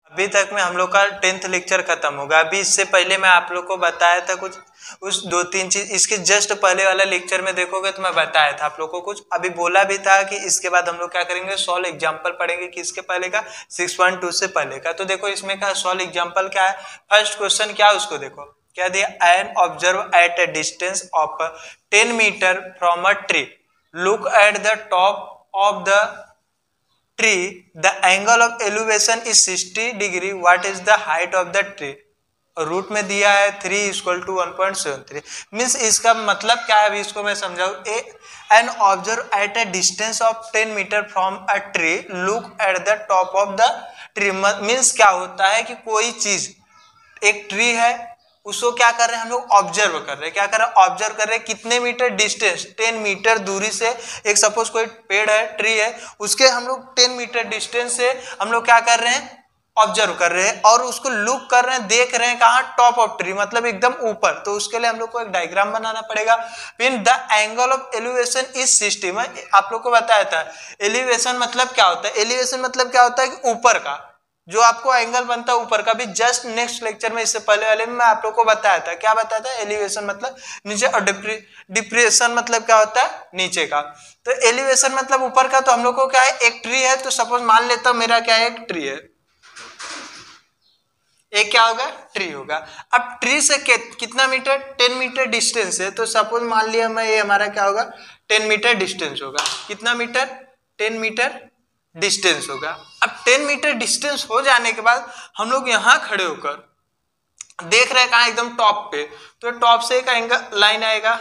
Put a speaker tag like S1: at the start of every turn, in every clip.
S1: अभी तक में हम लोग का 10th लेक्चर खत्म होगा। अभी इससे पहले मैं आप लोग को बताया था कुछ, उस 2-3 चीज, इसके जस्ट पहले वाला लेक्चर में देखोगे तो मैं बताया था आप लोग को कुछ, अभी बोला भी था कि इसके बाद हम लोग क्या करेंगे, सॉल्व एग्जांपल पढ़ेंगे। किसके पहले का? 6.2 से पहले का। तो देखो इसमें का सॉल्व एग्जांपल क्या है। फर्स्ट क्वेश्चन क्या है उसको देखो, क्या दिया, an observe at a distance of 10 metre from a tree, look at the top of the tree, the angle of elevation is 60 degree, what is the height of the tree? Root में दिया है 3 = 1.73। Means इसका मतलब क्या है, अभी इसको मैं समझाऊं। An observe at a distance of 10 metre from a tree, look at the top of the tree. Means क्या होता है कि कोई चीज, एक ट्री है, उसको क्या कर रहे हैं हम लोग, ऑब्जर्व कर रहे हैं। क्या कर रहे हैं, ऑब्जर्व कर रहे हैं। कितने मीटर डिस्टेंस, 10 मीटर दूरी से। एक सपोज कोई पेड़ है, ट्री है, उसके हम लोग 10 मीटर डिस्टेंस से हम लोग क्या कर रहे हैं, ऑब्जर्व कर रहे हैं, और उसको लुक कर रहे हैं, देख रहे हैं कहाँ, टॉप ऑफ ट्री, मतलब एकदम ऊपर। तो उसके लिए हम लोग को एक डायग्राम बनाना पड़ेगा। फिर the angle of elevation is 60। मैं आप लोग को बताया था एलिवेशन मतलब क्या होता है। एलिवेशन मतलब क्या होता है कि ऊपर का जो आपको एंगल बनता है ऊपर का। भी जस्ट नेक्स्ट लेक्चर में, इससे पहले वाले में मैं आप लोग को बताया था। क्या बताया था, एलिवेशन मतलब नीचे, और डिप्रेशन मतलब क्या होता है, नीचे का। तो एलिवेशन मतलब ऊपर का। तो हम लोग को क्या है, एक ट्री है, तो सपोज मान लेता हूं मेरा क्या है, एक ट्री है, एक क्या होगा, ट्री होगा। अब ट्री से कितना मीटर, 10 मीटर डिस्टेंस है। तो सपोज मान लिया मैं, ये हमारा क्या होगा, 10 मीटर डिस्टेंस होगा। कितना मीटर, 10 मीटर डिस्टेंस होगा। अब 10 मीटर डिस्टेंस हो जाने के बाद हम लोग यहां खड़े होकर देख रहे हैं कहां, एकदम टॉप पे। तो टॉप से एक एंगल लाइन आएगा,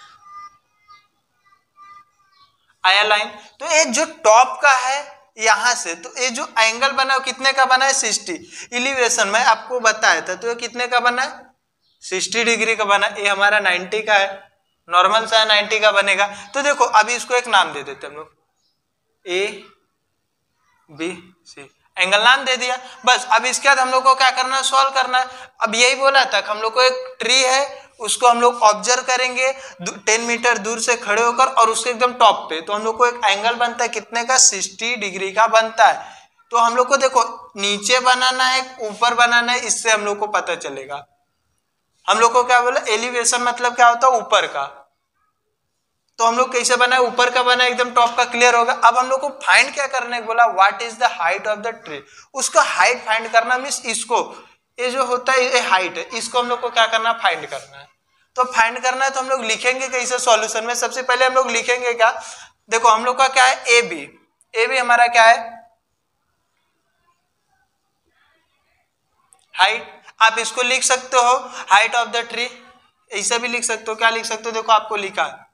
S1: आया लाइन। तो ये जो टॉप का है यहां से, तो ये जो एंगल बना है कितने का बना है, 60। एलिवेशन में आपको बताया था, तो ये कितने का बना है, 60 डिग्री का बना। ये हमारा 90 का है, नॉर्मल सा 90 का बनेगा। तो देखो अभी इसको एक नाम दे देते हम लोग, ए बी सी, एंगल नाम दे दिया बस। अब इसके बाद हम लोग को क्या करना है, सॉल्व करना है। अब यही बोला था हम लोग को, एक ट्री है, उसको हम लोग ऑब्जर्व करेंगे 10 मीटर दूर से खड़े होकर, और उसके एकदम टॉप पे। तो हम लोग को एक एंगल बनता है कितने का, 60 डिग्री का बनता है। तो हम लोग को देखो नीचे बनाना है, ऊपर बनाना है, इससे हम लोग को पता चलेगा। हम लोग को क्या बोला, एलिवेशन मतलब क्या होता है, ऊपर का। तो हम लोग कैसे बनाए, ऊपर का बना, एकदम टॉप का, क्लियर होगा। अब हम लोग को फाइंड क्या करने को बोला, what is the height of the tree. उसका हाइट फाइंड करना, मींस इसको, ये जो होता है ये हाइट है, इसको हम लोग को क्या करना, फाइंड करना है। तो फाइंड करना है तो हम लोग लिखेंगे कैसे सॉल्यूशन में। सबसे पहले हम लोग लिखेंगे क्या, देखो हम लोग का क्या है, ए बी। ए बी हमारा क्या है, हाइट। आप इसको लिख सकते हो हाइट ऑफ द ट्री, ऐसा भी लिख सकते हो। क्या लिख सकते हो, देखो आपको लिखा है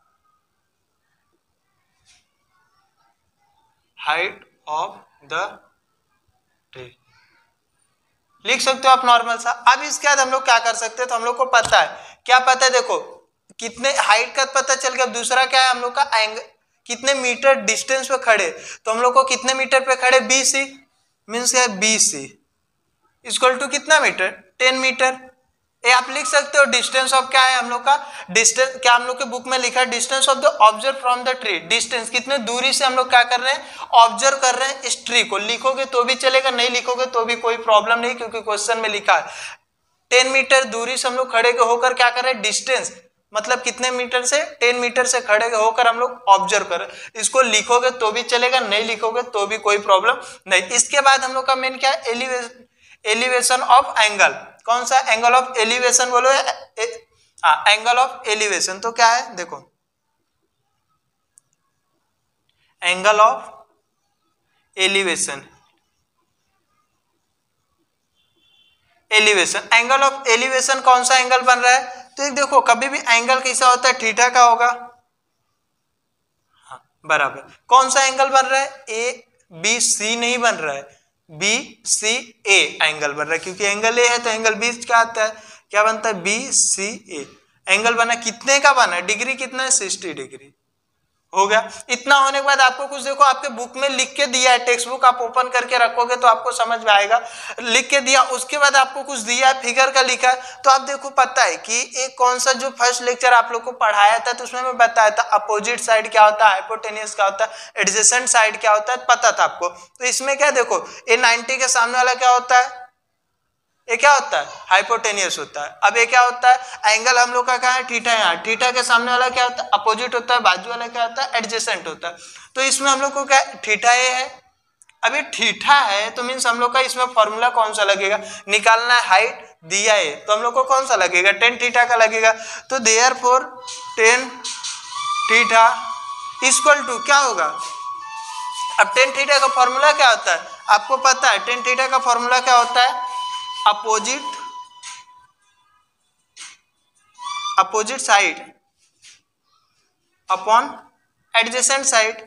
S1: हाइट ऑफ द ट्री, लिख सकते हो आप नॉर्मल सा। अब इसके बाद हम लोग क्या कर सकते हैं, तो हम लोग को पता है, क्या पता है, देखो कितने हाइट का पता चल गया। दूसरा क्या है हम लोग का, एंगल, कितने मीटर डिस्टेंस पे खड़े। तो हम लोग को कितने मीटर पे खड़े, बी सी, मीन्स क्या है, बी सी इक्वल टू कितना मीटर, 10 मीटर। ये आप लिख सकते हो डिस्टेंस ऑफ, क्या है हम लोग का डिस्टेंस, क्या हम लोग के बुक में लिखा है, distance of the observe from the tree. Distance कितने दूरी से हम लोग क्या कर रहे हैं, ऑब्जर्व कर रहे हैं इस ट्री को। लिखोगे तो भी चलेगा, नहीं लिखोगे तो भी कोई प्रॉब्लम नहीं, क्योंकि क्वेश्चन में लिखा है 10 मीटर दूरी से हम लोग खड़े होकर क्या कर रहे हैं, डिस्टेंस मतलब कितने मीटर से, 10 मीटर से खड़े होकर हम लोग ऑब्जर्व कर रहे हैं। इसको लिखोगे तो भी चलेगा, नहीं लिखोगे तो भी कोई प्रॉब्लम नहीं। इसके बाद हम लोग का मेन क्या है, एलिवेशन ऑफ एंगल। कौन सा एंगल ऑफ एलिवेशन बोलो, एंगल ऑफ एलिवेशन। तो क्या है, देखो angle of elevation, elevation, angle of elevation कौन सा एंगल बन रहा है। तो देखो कभी भी एंगल कैसा होता है, थीटा का होगा, हाँ बराबर। कौन सा एंगल बन रहा है, ए बी सी नहीं बन रहा है, बी सी ए एंगल बन रहा है, क्योंकि एंगल ए है तो एंगल बी क्या आता है, क्या बनता है, बी सी ए एंगल बना। कितने का बना, डिग्री कितना है, 60 डिग्री हो गया। इतना होने के बाद आपको कुछ देखो, आपके बुक में लिख के दिया है, टेक्स्ट बुक आप ओपन करके रखोगे तो आपको समझ में आएगा, लिख के दिया। उसके बाद आपको कुछ दिया है, फिगर का लिखा है। तो आप देखो पता है कि एक कौन सा, जो फर्स्ट लेक्चर आप लोग को पढ़ाया था तो उसमें मैं बताया था अपोजिट साइड क्या होता है, हाइपोटेन्यूस क्या होता है, एडजेसेंट साइड क्या होता है, पता था आपको। तो इसमें क्या देखो, ये 90 के सामने वाला क्या होता है, ये क्या होता है, हाइपोटेनियस होता है। अब ये क्या होता है, एंगल हम लोग का कहाँ है, थीटा है। यहाँ थीटा के सामने वाला क्या होता है, अपोजिट होता है, बाजू वाला क्या होता है, एडजेसेंट होता है। तो इसमें हम लोग को क्या, थीटा ए है। अब ये थीटा है तो मीन्स हम लोग का इसमें फॉर्मूला कौन सा लगेगा, निकालना है हाइट दिया है तो हम लोग को कौन सा लगेगा, टेन थीटा का लगेगा। तो therefore tan theta equal to क्या होगा, अब टेन थीटा का फॉर्मूला क्या होता है, आपको पता है टेन थीटा का फॉर्मूला क्या होता है, opposite side upon adjacent side.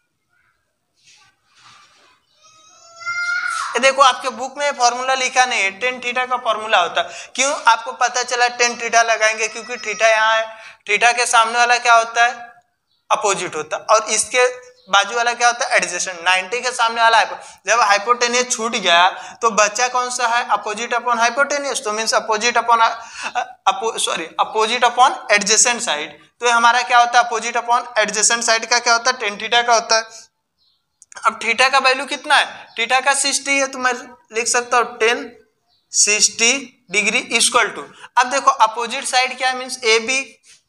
S1: देखो आपके बुक में फॉर्मूला लिखा नहीं है, टेन थीटा का फॉर्मूला होता है। क्यों, आपको पता चला टेन थीटा लगाएंगे क्योंकि थीटा यहाँ है, थीटा के सामने वाला क्या होता है, अपोजिट होता है, और इसके बाजू वाला क्या होता है, एडजेसेंट। 90 के सामने वाला जब हाइपोटेनियस छूट गया तो बच्चा कौन सा है, अपोजिट अपॉन हाइपोटेनियस, तो means opposite upon adjacent side. तो हमारा क्या होता है, अपोजिट अपॉन एडजेसेंट साइड का क्या होता है, टेन थीटा का होता है। अब थीटा का वैल्यू कितना है, थीटा का 60 है, तो मैं लिख सकता हूँ 10 60 डिग्री इक्वल टू, अब देखो अपोजिट साइड क्या है, means A B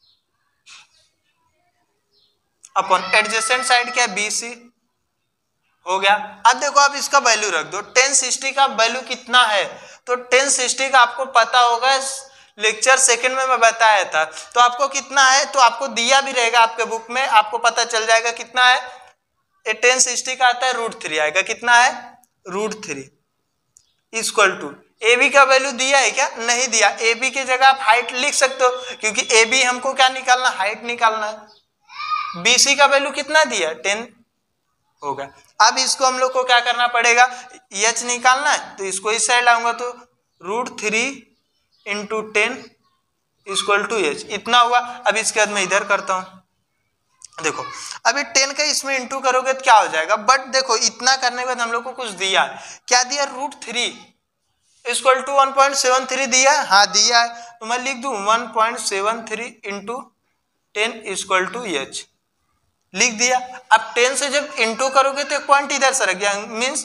S1: upon adjacent side क्या है, बी सी हो गया। अब देखो आप इसका वैल्यू रख दो, 1060 का वैल्यू कितना है, तो 1060 का आपको पता होगा, लेक्चर सेकंड में मैं बताया था। तो आपको कितना है, तो आपको दिया भी रहेगा आपके बुक में, आपको पता चल जाएगा कितना है, 1060 का आता है √3 आएगा, कितना है √3 इक्वल टू, ए बी का वैल्यू दिया है क्या, नहीं दिया, ए बी की जगह आप हाइट लिख सकते हो क्योंकि ए बी हमको क्या निकालना, हाइट निकालना है। बी सी का वैल्यू कितना दिया, 10 होगा। अब इसको हम लोग को क्या करना पड़ेगा, एच निकालना है, तो इसको इस साइड लाऊंगा तो √3 इंटू 10 इक्वल टू एच, इतना हुआ। अब इसके बाद मैं इधर करता हूं, देखो अभी 10 का इसमें इंटू करोगे तो क्या हो जाएगा, बट देखो इतना करने के बाद हम लोग को कुछ दिया, क्या दिया, √3 इक्वल टू 1.73 दिया, हाँ दिया है, तो मैं लिख दूं 1.73 इंटू 10 इक्वल टू एच, लिख दिया। अब 10 से जब इंटू करोगे तो एक पॉइंट इधर से रख गया, मीन्स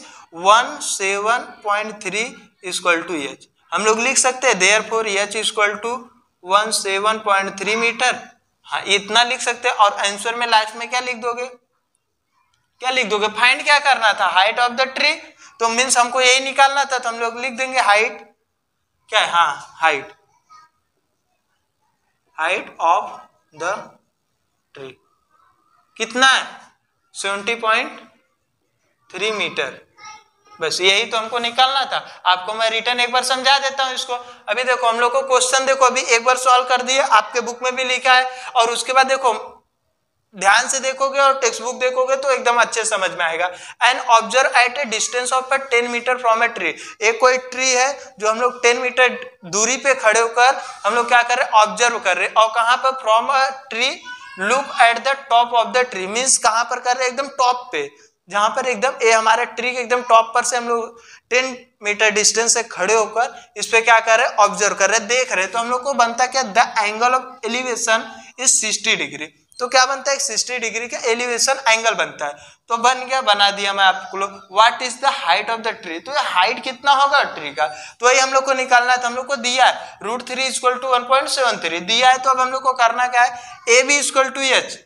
S1: 17.3 इक्वल टू एच, हम लोग लिख सकते हैं therefore H equal to 17.3 metre, हाँ इतना लिख सकते हैं। और आंसर में लास्ट में क्या लिख दोगे, क्या लिख दोगे, फाइंड क्या करना था, हाइट ऑफ द ट्री, तो मीन्स हमको यही निकालना था, तो हम लोग लिख देंगे हाइट क्या है, हाँ हाइट ऑफ द ट्री कितना है, 70.3 मीटर, बस यही तो हमको निकालना था। आपको मैं रिटर्न एक बार समझा देता हूं इसको। अभी देखो हम लोग को क्वेश्चन देखो अभी एक बार सॉल्व कर दिए, आपके बुक में भी लिखा है, और उसके बाद देखो ध्यान से देखोगे और टेक्स्ट बुक देखोगे तो एकदम अच्छे समझ में आएगा। And observe at a distance of 10 metre from a tree, एक कोई ट्री है जो हम लोग 10 मीटर दूरी पे खड़े होकर हम लोग क्या कर रहे हैं, ऑब्जर्व कर रहे हैं, और कहां पर, from a tree look at the top of the tree, means कहां पर कर रहे हैं, एकदम टॉप पे, जहां पर एकदम ये हमारे ट्री के एकदम टॉप पर से हम लोग 10 मीटर डिस्टेंस से खड़े होकर इस पे क्या कर रहे हैं, ऑब्जर्व कर रहे हैं, देख रहे हैं। तो हम लोग को बनता क्या, the angle of elevation is 60 degree, तो क्या बनता है, 60 डिग्री का एलिवेशन एंगल बनता है। तो बन गया, बना दिया मैं आपको लोग, what is the height of the tree, तो हाइट कितना होगा ट्री का, तो वही हम लोग को निकालना है। तो हम लोग को दिया है √3 इक्वल टू 1.73 दिया है, तो अब हम लोग को करना क्या है, A B equal to H,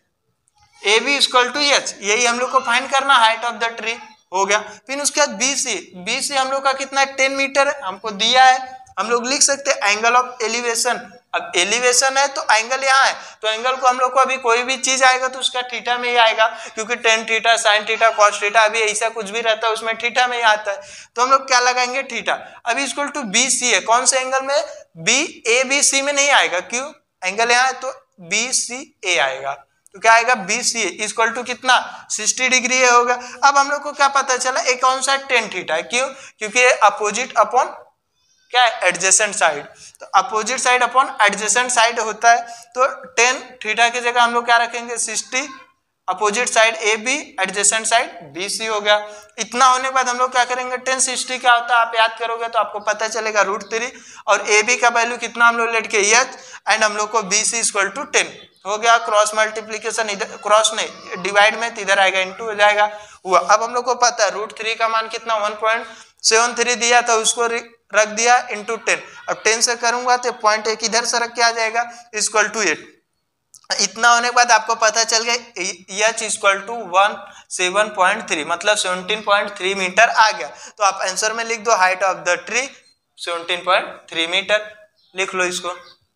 S1: A B equal to H, यही हम लोग को फाइंड करना, हाइट ऑफ द ट्री हो गया। फिर उसके बाद बी सी हम लोग का कितना है, 10 मीटर है, हमको दिया है, हम लोग लिख सकते हैं एंगल ऑफ एलिवेशन। अब एलिवेशन है तो एंगल यहाँ है, तो एंगल को हम लोग को अभी कोई भी चीज आएगा तो उसका थीटा में ही आएगा, क्योंकि tan theta, sine theta, cos theta, अभी ऐसा कुछ भी रहता है उसमें थीटा में ही आता है, तो हम लोग क्या लगाएंगे, थीटा। अभी इक्वल टू बी सी है, कौन से एंगल में, बी ए बी सी में नहीं आएगा, क्यों, एंगल यहाँ है तो बी सी ए आएगा, तो क्या आएगा, बी सी इक्वल टू कितना, 60 डिग्री होगा। अब हम लोग को क्या पता चला, एक कौन सा टेन थीटा है, क्यों, क्योंकि अपोजिट अपॉन क्या है, एडजेसेंट साइड, तो opposite side upon adjacent side होता है, तो 10 थीटा की जगह हम लोग क्या रखेंगे, 60, opposite side A B, adjacent side B C हो गया। इतना होने के बाद हम लोग क्या करेंगे, 10 60 क्या होता है आप याद करोगे तो आपको पता चलेगा √3, और ए बी का वैल्यू कितना हम लोग लेट के एच, एंड हम लोग को बी सी इक्वल टू 10 हो गया। क्रॉस मल्टीप्लीकेशन, इधर क्रॉस नहीं डिवाइड में, तो इधर आएगा इनटू हो जाएगा हुआ। अब हम लोग को पता है √3 का मान कितना, 1.73 दिया था, उसको रख दिया इंटू 10, अब 10 से करूंगा तो पॉइंट एक इधर से रख के आ जाएगा इक्वल टू 8। इतना होने के बाद आपको पता चल गया h इक्वल टू 17.3 मतलब 17.3 मीटर आ गया। तो आप आंसर में लिख दो height of the tree 17.3 metre, लिख लो इसको।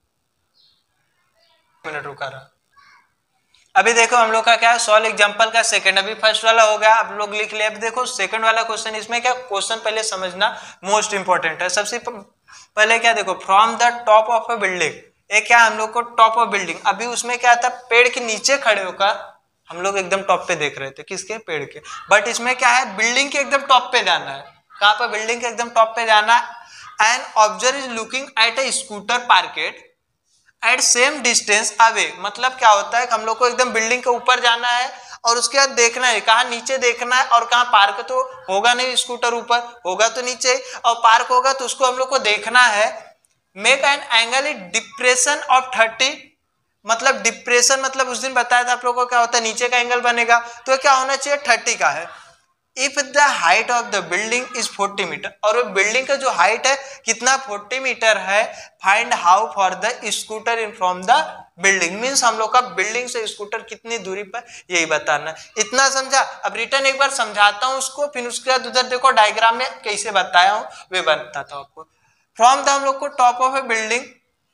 S1: मिनट रुका रहा। अभी देखो हम लोग का क्या है, सॉल्व एग्जांपल का सेकंड। अभी फर्स्ट वाला हो गया, आप लोग लिख ले। अभी देखो सेकंड वाला क्वेश्चन, इसमें क्या क्वेश्चन पहले समझना मोस्ट इंपॉर्टेंट है। सबसे पहले क्या देखो, from the top of a building, एक क्या हम लोग को टॉप ऑफ बिल्डिंग, अभी उसमें क्या था, पेड़ के नीचे खड़े होकर हम लोग एकदम टॉप पे देख रहे थे, किसके, पेड़ के। बट इसमें क्या है, बिल्डिंग के एकदम टॉप पे जाना है। कहां पर, बिल्डिंग के एकदम टॉप पे जाना है। An observer is looking at a scooter parked at same distance away, मतलब क्या होता है, हम लोग को एकदम बिल्डिंग के ऊपर जाना है और उसके बाद देखना है कहाँ नीचे देखना है, और कहाँ पार्क तो होगा नहीं, स्कूटर ऊपर होगा तो नीचे, और पार्क होगा तो उसको हम लोग को देखना है। Make an angle in depression of 30, मतलब डिप्रेशन मतलब उस दिन बताया था आप लोगों को क्या होता है, नीचे का एंगल बनेगा तो क्या होना चाहिए, 30 का है। If the height of the building is 40 metre, और वो बिल्डिंग का जो हाइट है कितना, 40 मीटर है। Find how far the scooter in from the building, means हम लोग का बिल्डिंग से स्कूटर कितनी दूरी पर, यही बताना है। इतना समझा। अब रिटर्न एक बार समझाता हूं उसको, फिर उसके बाद उधर देखो डायग्राम में कैसे बताया हूं वे बताता हूं आपको। फ्रॉम द हम लोग को टॉप ऑफ ए बिल्डिंग,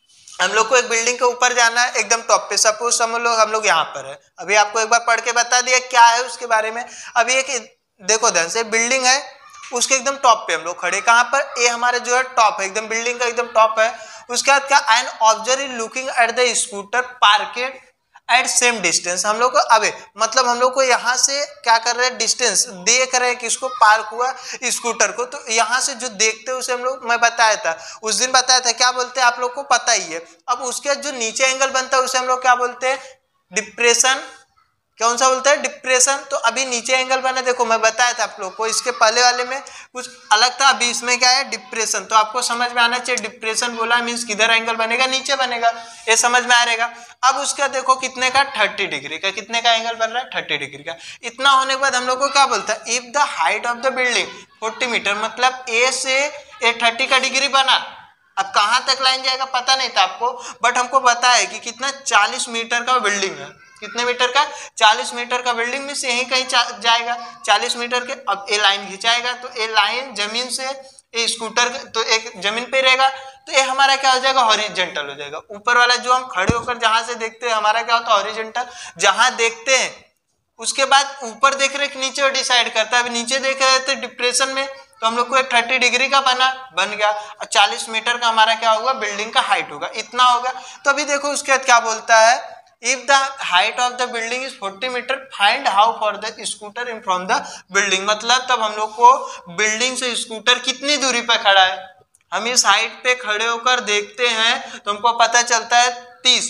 S1: हम लोग को एक बिल्डिंग के ऊपर जाना है एकदम टॉप पे। सपोज हम लोग यहाँ पर है, अभी आपको एक बार पढ़ के बता दिया क्या है उसके बारे में। अभी एक देखो ध्यान से, बिल्डिंग है उसके एकदम टॉप पे हम लोग खड़े, कहाँ पर, ये हमारे जो है टॉप है, एकदम बिल्डिंग का एकदम टॉप है। उसके बाद क्या, an observer is looking at the scooter parked at same distance, हम लोग को अबे मतलब हम लोग को यहाँ से क्या कर रहे हैं, डिस्टेंस देख रहे हैं किसको, पार्क हुआ स्कूटर को। तो यहाँ से जो देखते हैं उसे हम लोग, मैं बताया था उस दिन, बताया था क्या बोलते हैं आप लोग को पता ही है। अब उसके जो नीचे एंगल बनता है उसे हम लोग क्या बोलते हैं, डिप्रेशन। कौन सा बोलते हैं, डिप्रेशन। तो अभी नीचे एंगल बना, देखो मैं बताया था आप लोग को, इसके पहले वाले में कुछ अलग था, अभी इसमें क्या है, डिप्रेशन। तो आपको समझ में आना चाहिए, डिप्रेशन बोला मीन्स किधर एंगल बनेगा, नीचे बनेगा, ये समझ में आ रहेगा। अब उसका देखो कितने का, 30 डिग्री का, कितने का एंगल बन रहा है, 30 डिग्री का। इतना होने के बाद हम लोग को क्या बोलता है, if the height of the building 40 metre, मतलब ए से ए 30 का डिग्री बना। अब कहां तक लाइन जाएगा पता नहीं था आपको, बट हमको पता है कि कितना, 40 मीटर का बिल्डिंग है। कितने मीटर का, 40 मीटर का बिल्डिंग में से यहीं कहीं जाएगा 40 मीटर के। अब ए लाइन खिंचाएगा तो ए लाइन जमीन से, ए स्कूटर तो एक जमीन पे रहेगा, तो ये हमारा क्या हो जाएगा, हॉरिजेंटल हो जाएगा। ऊपर वाला जो हम खड़े होकर जहां से देखते हैं हमारा क्या होता है, हॉरिजेंटल, जहां देखते हैं। उसके बाद ऊपर देख रहे कि नीचे डिसाइड करता है। अभी नीचे देख रहे थे डिप्रेशन में, तो हम लोग को 30 डिग्री का बन गया, और 40 मीटर का हमारा क्या होगा, बिल्डिंग का हाइट होगा, इतना होगा। तो अभी देखो उसके बाद क्या बोलता है, if the height of the building is 40 metre find how far the scooter in from the building, मतलब तब हम लोग को बिल्डिंग से स्कूटर कितनी दूरी पर खड़ा है। हम इस हाइट पे खड़े होकर देखते हैं तो हमको पता चलता है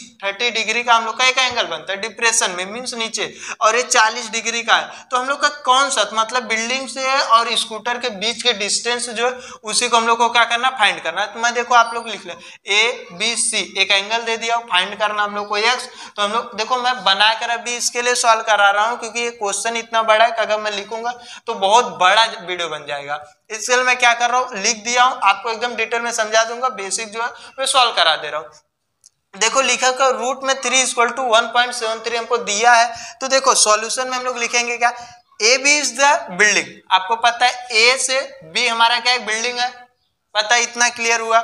S1: 30 डिग्री का हम लोग का एक एंगल बनता है डिप्रेशन में, मीन्स नीचे, और ये 40 डिग्री का है। तो हम लोग का कौन सा, मतलब बिल्डिंग से और स्कूटर के बीच के डिस्टेंस जो है उसी को हम लोग को क्या करना, फाइंड करना है। तो मैं देखो आप लोग लिख ले, ए बी सी, एक एंगल दे दिया, फाइंड करना हम लोग को एक्स। तो हम लोग देखो मैं बनाकर अभी इसके लिए सॉल्व करा रहा हूँ, क्योंकि ये क्वेश्चन इतना बड़ा है कि अगर मैं लिखूंगा तो बहुत बड़ा वीडियो बन जाएगा। इसके लिए मैं क्या कर रहा हूँ, लिख दिया हूँ, आपको एकदम डिटेल में समझा दूंगा, बेसिक जो है मैं सॉल्व करा दे रहा हूँ। देखो लिखा का रूट में 3 = 1.73 हमको दिया है। तो देखो सॉल्यूशन में हम लोग लिखेंगे क्या, A B is the building, आपको पता है ए से बी हमारा क्या है, बिल्डिंग है, पता है, इतना क्लियर हुआ।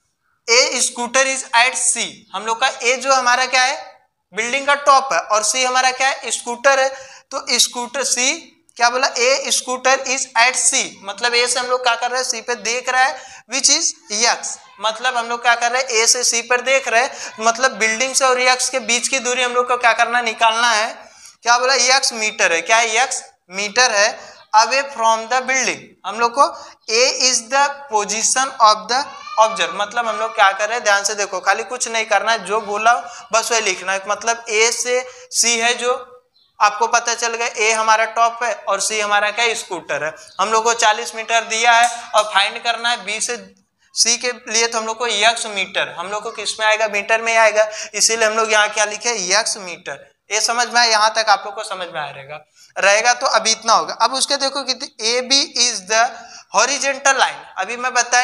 S1: A scooter is at C, हम लोग का ए जो हमारा क्या है, बिल्डिंग का टॉप है, और सी हमारा क्या है, स्कूटर है। तो स्कूटर सी क्या बोला, a scooter is at C, मतलब ए से हम लोग क्या कर रहे हैं, सी पे देख रहा है, विच इज एक्स, मतलब हम लोग क्या कर रहे हैं, ए से सी पर देख रहे हैं, मतलब बिल्डिंग से और एक्स के बीच की दूरी हम लोग को क्या करना, निकालना है। क्या बोला, एक्स मीटर है, क्या है, एक्स मीटर है। अवे फ्रॉम द बिल्डिंग, हम लोग को A is the position of the observe, मतलब हम लोग क्या कर रहे हैं, ध्यान से देखो, खाली कुछ नहीं करना है, जो बोला बस वही लिखना है। मतलब ए से सी है, जो आपको पता चल गया, ए हमारा टॉप है और सी हमारा क्या, स्कूटर है। हम लोग को 40 मीटर दिया है और फाइंड करना है बी से सी के लिए, तो हम लोग को एक्स मीटर, हम लोग को किस में आएगा, मीटर में आएगा, इसीलिए हम लोग यहाँ क्या लिखे, एक्स मीटर। ये समझ में आया, यहाँ तक आप लोग को समझ में आ रहेगा। तो अभी इतना होगा। अब उसके देखो कितनी, A B is the horizontal line अभी मैं बताया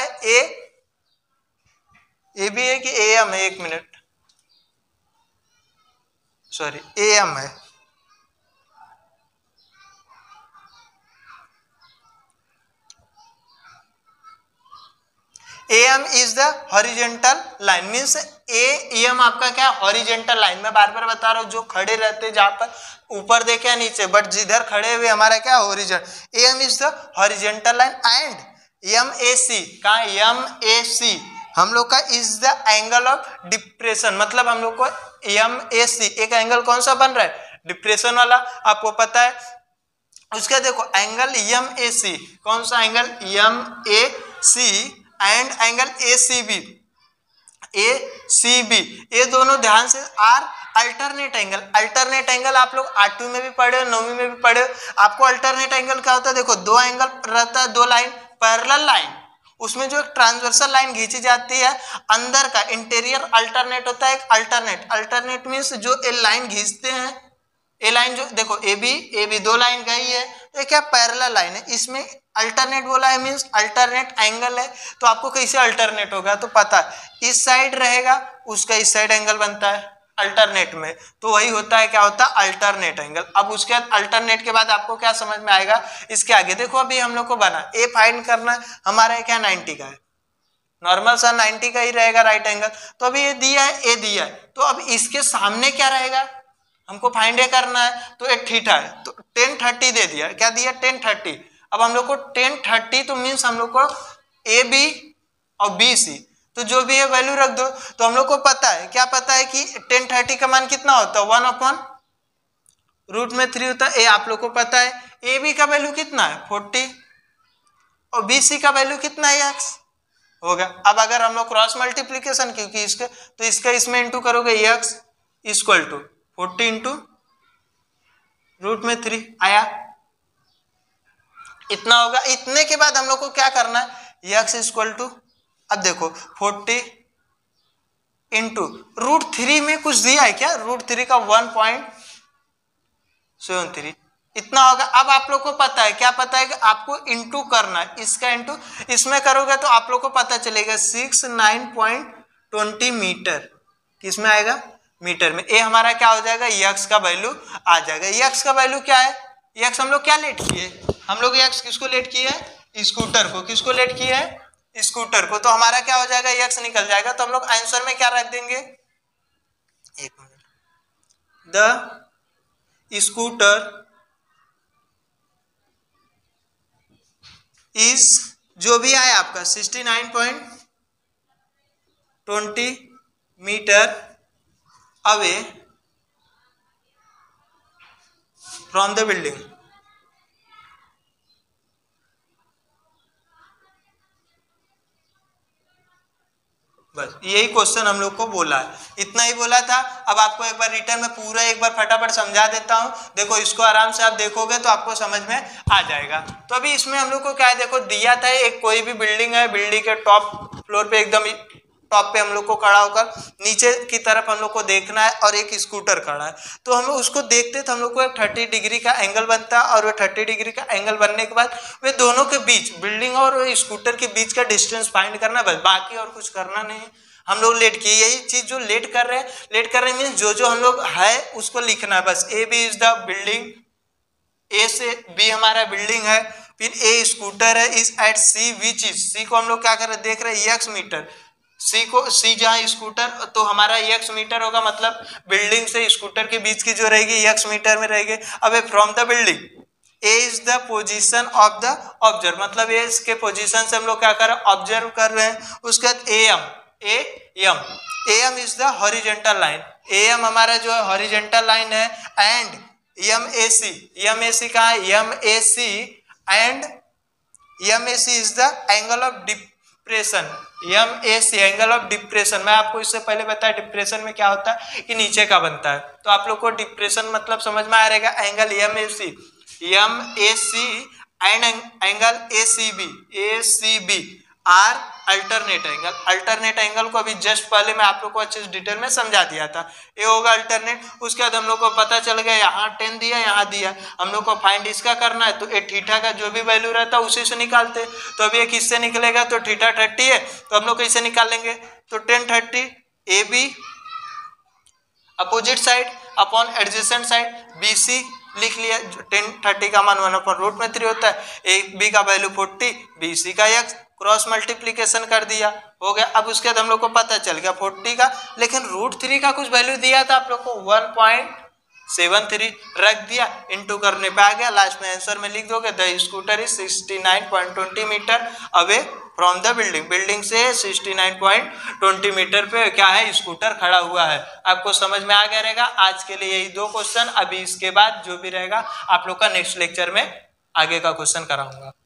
S1: ए बी है कि ए एम है, एक मिनट, सॉरी ए एम है, AM is the horizontal line means AM आपका क्या हॉरिजेंटल लाइन, मैं बार बार बता रहा हूँ जो खड़े रहते जहां पर ऊपर देखे या नीचे, बट जिधर खड़े हुए हमारा क्या horizontal, AM is the horizontal line and MAC का MAC हम लोग का is the angle of depression, मतलब हम लोग को MAC एक एंगल कौन सा बन रहा है, डिप्रेशन वाला, आपको पता है। उसका देखो एंगल MAC कौन सा angle MAC and angle ACB ये दोनों ध्यान से are alternate angle. Alternate angle आप लोग 8वीं में भी पढ़े हो, 9वीं में भी पढ़े हो। आपको अल्टरनेट एंगल क्या होता है, देखो दो एंगल रहता है, दो लाइन पैरेलल लाइन, उसमें जो एक ट्रांसवर्सल लाइन खींची जाती है अंदर का इंटीरियर अल्टरनेट होता है एक अल्टरनेट। अल्टरनेट मीन्स जो ए लाइन खींचते हैं, ए लाइन जो देखो ए बी दो लाइन गई है, ये क्या पैरेलल लाइन है, इसमें अल्टरनेट बोला है मीन्स अल्टरनेट एंगल है। तो आपको कैसे अल्टरनेट होगा तो पता है इस साइड रहेगा उसका इस साइड एंगल बनता है अल्टरनेट में, तो वही होता है क्या होता है अल्टरनेट एंगल। अब उसके बाद अल्टरनेट के बाद आपको क्या समझ में आएगा, इसके आगे देखो अभी हम लोग को बना ए फाइंड करना, हमारा क्या 90 का है, नॉर्मल सा 90 का ही रहेगा राइट एंगल। तो अभी ये दिया है, ए दिया है, तो अब इसके सामने क्या रहेगा हमको फाइंड करना है, तो एक थीटा है, तो 1030 दे दिया, क्या दिया 1030। अब हम लोग को 1030 तो मीन्स हम लोग को ए बी और बी सी, तो जो भी है वैल्यू रख दो। तो हम लोग को पता है, क्या पता है कि 1030 का मान कितना होता है 1/√3 होता है। ए आप लोग को पता है, ए बी का वैल्यू कितना है 40 और बी सी का वैल्यू कितना है x होगा। अब अगर हम लोग क्रॉस मल्टीप्लीकेशन क्योंकि इसके तो इसका इसमें इंटू करोगे x इक्वल टू 40 इंटू √3 आया, इतना होगा। इतने के बाद हम लोग को क्या करना है, x इक्वल टू, अब देखो 40 इंटू √3 में कुछ दिया है क्या, √3 का 1.73 इतना होगा। अब आप लोग को पता है, क्या पता है कि आपको इंटू करना है, इसका इंटू इसमें करोगे तो आप लोग को पता चलेगा 69.20 मीटर, किसमें आएगा मीटर में। ए हमारा क्या हो जाएगा, यक्स का वैल्यू आ जाएगा। यक्स का वैल्यू क्या है, यक्स हम लोग क्या लेट किए, हम लोग यक्स किसको लेट किए है, स्कूटर को, किसको लेट किए है स्कूटर को, तो हमारा क्या हो जाएगा यक्स निकल जाएगा। तो हम लोग आंसर में क्या रख देंगे, एक मिनट, द स्कूटर इज जो भी आया आपका 69.20 metre away from the building. बस यही क्वेश्चन हम लोग को बोला है, इतना ही बोला था। अब आपको एक बार रिटर्न में पूरा एक बार फटाफट समझा देता हूं, देखो इसको आराम से आप देखोगे तो आपको समझ में आ जाएगा। तो अभी इसमें हम लोग को क्या है, देखो दिया था एक कोई भी बिल्डिंग है, बिल्डिंग के टॉप फ्लोर पे एकदम टॉप पे हम लोग को खड़ा होकर नीचे की तरफ हम लोग को देखना है और एक स्कूटर खड़ा है। तो हम लोग उसको देखते तो हम लोग को एक 30 डिग्री का एंगल बनता है, और वो 30 डिग्री का एंगल बनने के बाद वे दोनों के बीच, बिल्डिंग और स्कूटर के बीच का डिस्टेंस फाइंड करना, बस बाकी और कुछ करना नहीं है। हम लोग लेट किए, यही चीज जो लेट कर रहे हैं मीन्स जो जो हम लोग है उसको लिखना है बस। A B is the building, A से बी हमारा बिल्डिंग है, फिर ए स्कूटर है, is at C which is, C को हम लोग क्या कर रहे देख रहे हैं एक्स मीटर, सी जहाँ स्कूटर तो हमारा एक्स मीटर होगा, मतलब बिल्डिंग से स्कूटर के बीच की जो रहेगी एक्स मीटर में रहेगी। अब from the building A is the position of the observe, मतलब ए के पोजीशन से हम लोग क्या कर रहे हैं ऑब्जर्व कर रहे हैं। उसके बाद A M is the horizontal line, A M हमारा जो है हॉरिजेंटल लाइन है, एंड एम ए सी कहाँ है, M A C and M A C is the angle of depression, M A C angle of depression. मैं आपको इससे पहले बताया डिप्रेशन में क्या होता है कि नीचे का बनता है, तो आप लोग को डिप्रेशन मतलब समझ में आ रहेगा। Angle M A C and angle A C B are alternate angle. Alternate angle को अभी जस्ट पहले मैं आप लोग को अच्छे से डिटेल में समझा दिया था। ये होगा अल्टरनेट। उसके बाद हम लोग को पता चल गया यहाँ 10 दिया, यहाँ दिया, हम लोग को फाइंड इसका करना है, तो ये थीटा का जो भी वैल्यू रहता है उसी से निकालते। तो अभी ये किससे निकलेगा, तो थीटा 30 है, तो हम लोग कैसे निकालेंगे, तो 10 30 A B opposite side upon adjacent side B C लिख लिया। 10 30 का मान 1/√3 होता है, ए बी का वैल्यू 40, बी सी का x, क्रॉस मल्टीप्लीकेशन कर दिया, हो गया। अब उसके बाद हम लोग को पता चल गया 40 का, लेकिन √3 का कुछ वैल्यू दिया था आप लोग को 1.73 रख दिया, इनटू करने पे आ गया। लास्ट में आंसर में लिख दोगे the scooter is 69.20 metre away from the building. Building से 69.20 मीटर पे क्या है, स्कूटर खड़ा हुआ है। आपको समझ में आ गया रहेगा। आज के लिए यही 2 क्वेश्चन। अभी इसके बाद जो भी रहेगा आप लोग का नेक्स्ट लेक्चर में आगे का क्वेश्चन कराऊंगा।